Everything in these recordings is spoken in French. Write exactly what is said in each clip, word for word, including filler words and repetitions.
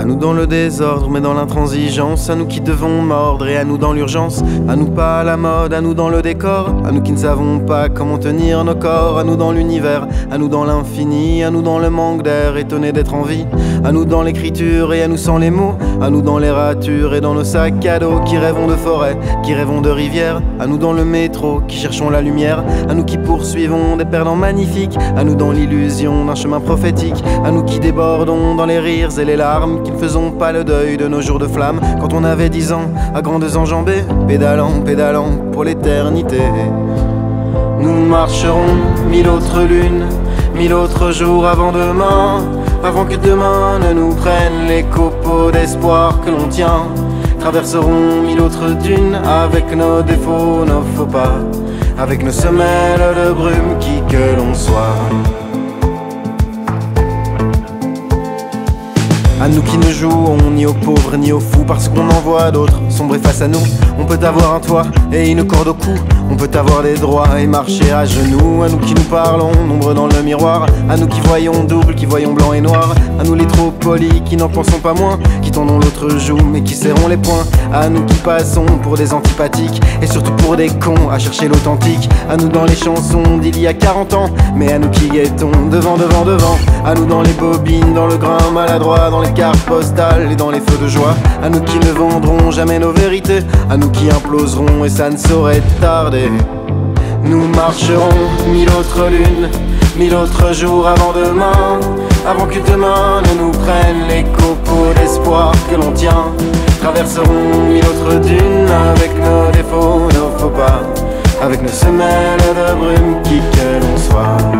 nous dans le désordre, mais dans l'intransigeance. À nous qui devons mordre et à nous dans l'urgence. À nous pas à la mode, à nous dans le décor. À nous qui ne savons pas comment tenir nos corps. À nous dans l'univers, à nous dans l'infini. À nous dans le manque d'air, étonnés d'être en vie. À nous dans l'écriture et à nous sans les mots. À nous dans les ratures et dans nos sacs à dos. Qui rêvons de forêt, qui rêvons de rivière. À nous dans le métro, qui cherchons la lumière. À nous qui poursuivons des perdants magnifiques. À nous dans l'illusion d'un chemin prophétique. À nous qui débordons dans les rires et les larmes. Qui ne faisons pas le deuil de nos jours de flamme. Quand on avait dix ans, à grandes enjambées, pédalant, pédalant pour l'éternité. Nous marcherons mille autres lunes, mille autres jours avant demain. Avant que demain ne nous prenne les copeaux d'espoir que l'on tient. Traverserons mille autres dunes avec nos défauts, nos faux pas. Avec nos semelles de brume, qui que l'on soit. À nous qui ne jouons ni aux pauvres ni aux fous, parce qu'on en voit d'autres sombrer face à nous. On peut avoir un toit et une corde au cou. On peut avoir des droits et marcher à genoux. À nous qui nous parlons, nombreux dans le miroir. À nous qui voyons double, qui voyons blanc et noir. À nous les trop polis, qui n'en pensons pas moins. Qui tendons l'autre joue, mais qui serrons les poings. À nous qui passons pour des antipathiques, et surtout pour des cons à chercher l'authentique. À nous dans les chansons d'il y a quarante ans, mais à nous qui guettons devant, devant, devant. À nous dans les bobines, dans le grain maladroit, dans les cartes postales et dans les feux de joie. À nous qui ne vendrons jamais nos vérités. À nous qui imploserons et ça ne saurait tarder. Nous marcherons mille autres lunes, mille autres jours avant demain. Avant que demain ne nous prenne les copeaux d'espoir que l'on tient. Traverserons mille autres dunes avec nos défauts, nos faux pas. Avec nos semelles de brume, qui que l'on soit.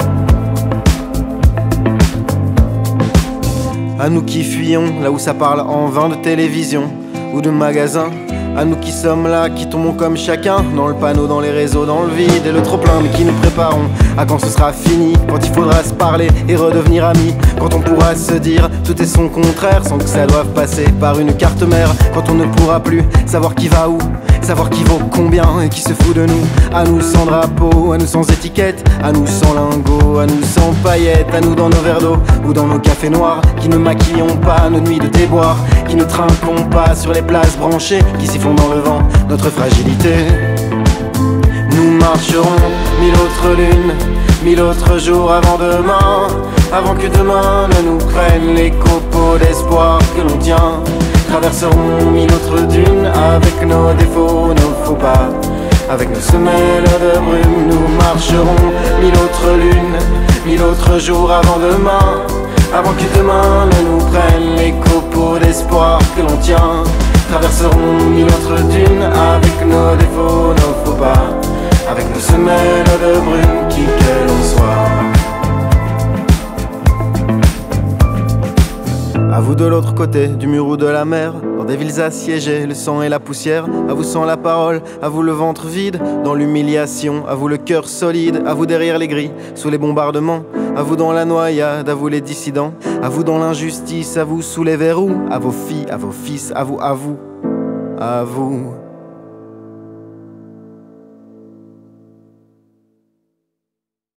À nous qui fuyons là où ça parle en vain de télévision ou de magasins. À nous qui sommes là, qui tombons comme chacun dans le panneau, dans les réseaux, dans le vide et le trop plein, mais qui nous préparons à quand ce sera fini, quand il faudra se parler et redevenir amis. Quand on pourra se dire tout est son contraire sans que ça doive passer par une carte mère. Quand on ne pourra plus savoir qui va où, savoir qui vaut combien et qui se fout de nous. À nous sans drapeau, à nous sans étiquette, à nous sans lingots, à nous sans paillettes. À nous dans nos verres d'eau ou dans nos cafés noirs, qui ne maquillons pas nos nuits de déboire, qui ne trinquons pas sur les places branchées, qui sifflons dans le vent notre fragilité. Nous marcherons mille autres lunes, mille autres jours avant demain. Avant que demain ne nous prenne les copeaux d'espoir que l'on tient. Traverserons mille autres dunes avec nos défauts, nos faux pas. Avec nos semelles de brume, nous marcherons mille autres lunes, mille autres jours avant demain. Avant que demain ne nous prenne les copeaux d'espoir que l'on tient. Traverserons mille autres dunes avec nos défauts, nos faux pas. Avec nos semelles de brume, qui que l'on soit. À vous de l'autre côté du mur ou de la mer, dans des villes assiégées, le sang et la poussière. À vous sans la parole, à vous le ventre vide, dans l'humiliation, à vous le cœur solide. À vous derrière les grilles, sous les bombardements. À vous dans la noyade, à vous les dissidents. À vous dans l'injustice, à vous sous les verrous. À vos filles, à vos fils, à vous, à vous, à vous.